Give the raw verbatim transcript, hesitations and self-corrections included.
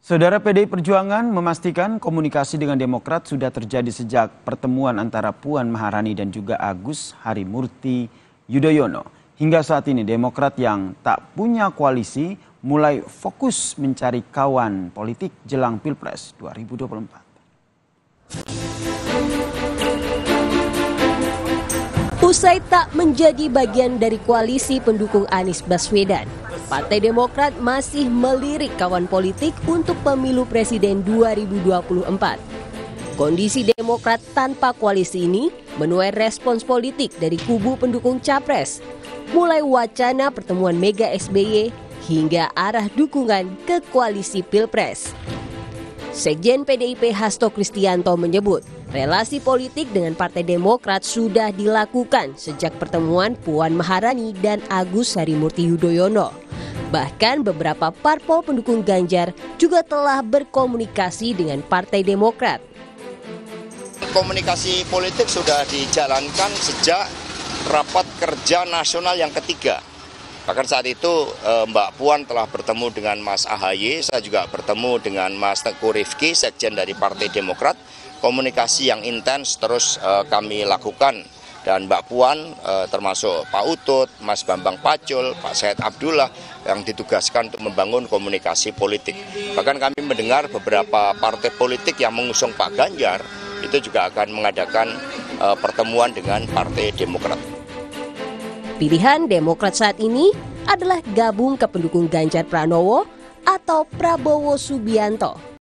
Saudara P D I Perjuangan memastikan komunikasi dengan Demokrat sudah terjadi sejak pertemuan antara Puan Maharani dan juga Agus Harimurti Yudhoyono. Hingga saat ini Demokrat yang tak punya koalisi mulai fokus mencari kawan politik jelang Pilpres dua ribu dua puluh empat. Usai tak menjadi bagian dari koalisi pendukung Anies Baswedan, Partai Demokrat masih melirik kawan politik untuk pemilu presiden dua ribu dua puluh empat. Kondisi Demokrat tanpa koalisi ini menuai respons politik dari kubu pendukung Capres, mulai wacana pertemuan Mega S B Y hingga arah dukungan ke koalisi Pilpres. Sekjen P D I P Hasto Kristianto menyebut, relasi politik dengan Partai Demokrat sudah dilakukan sejak pertemuan Puan Maharani dan Agus Harimurti Yudhoyono. Bahkan beberapa parpol pendukung Ganjar juga telah berkomunikasi dengan Partai Demokrat. Komunikasi politik sudah dijalankan sejak rapat kerja nasional yang ketiga. Bahkan saat itu Mbak Puan telah bertemu dengan Mas A H Y, saya juga bertemu dengan Mas Teguh Rifki, sekjen dari Partai Demokrat. Komunikasi yang intens terus kami lakukan. Dan Mbak Puan termasuk Pak Utut, Mas Bambang Pacul, Pak Said Abdullah yang ditugaskan untuk membangun komunikasi politik. Bahkan kami mendengar beberapa partai politik yang mengusung Pak Ganjar itu juga akan mengadakan pertemuan dengan Partai Demokrat. Pilihan Demokrat saat ini adalah gabung ke pendukung Ganjar Pranowo atau Prabowo Subianto.